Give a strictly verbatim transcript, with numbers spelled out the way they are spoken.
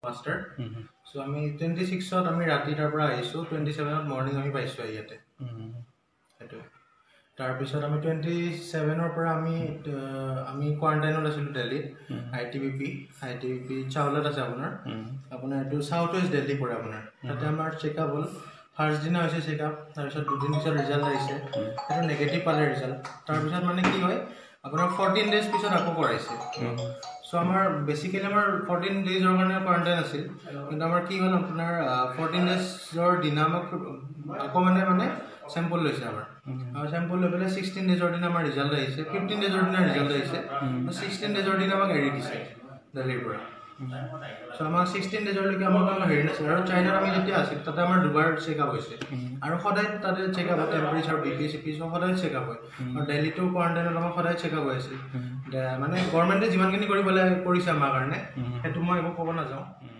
master so আমি twenty ছিক্সত আমি ৰাতি তাৰ পৰা আহিছো টুৱেণ্টি ছেভেনত মৰ্নিং আমি পাইছো ইয়াতে হেতু তাৰ পিছত আমি টুৱেণ্টি ছেভেনৰ পৰা আমি আমি কোৱাৰান্টাইনত আছিলো দিল্লীত আইটিবিপি আইটিবিপি চাউলত আছে আপোনাৰ আপোনাৰ এটো সাউথ ওয়েস্ট দিল্লী পৰে আপোনাৰ তাতে আমাৰ চেকআপ হল ফাৰ্স্ট দিনা হৈছে চেকআপ তাৰ পিছত দুদিন পিছত ৰিজাল্ট আহিছে এটো নেগেটিভ পালে ৰিজাল্ট তাৰ পিছত মানে কি হয় আপোনাৰ ফৰ্টিন ডেজ পিছত আকৌ কৰাইছে সো আমাৰ বেসিক্যালি আমাৰ ফৰ্টিন ডেজৰ কাৰণে কোৱাৰান্টাইন আছিল কিন্তু আমাৰ কি হ'ল আপোনাৰ ফৰ্টিন ডেজৰ দিনামক আকৌ মানে মানে স্যাম্পল লৈছে আমাৰ আৰু স্যাম্পল লৈ পেলাই ছিক্সটিন ডেজৰ দিনা আমাৰ ৰিজাল্ট আহিছে ফিফটিন ডেজৰ দিনা ৰিজাল্ট আহিছে ছিক্সটিন ডেজৰ দিনা আমাক এৰি দিছে দিল্লীৰ পৰা সো আমাৰ ছিক্সটিন ডেজৰ লৈকে আমাক হেৰি নাছিল আৰু চাইনাত আমি যেতিয়া আছিল তাতে আমাৰ দুবাৰ চেকআপ হৈছে আৰু সদায় তাতে চেকআপ হয় টেম্পাৰেচাৰ বিপি সিপি সব সদায় চেকআপ হয় আৰু দিল্লীটো কোৱাৰান্টাইনত আমাক সদায় চেকআপ হৈ আছিল মানে গভৰ্ণমেণ্টে যিমানখিনি কৰিব লাগে কৰিছে আমাৰ কাৰণে সেইটো মই একো ক'ব নাযাওঁ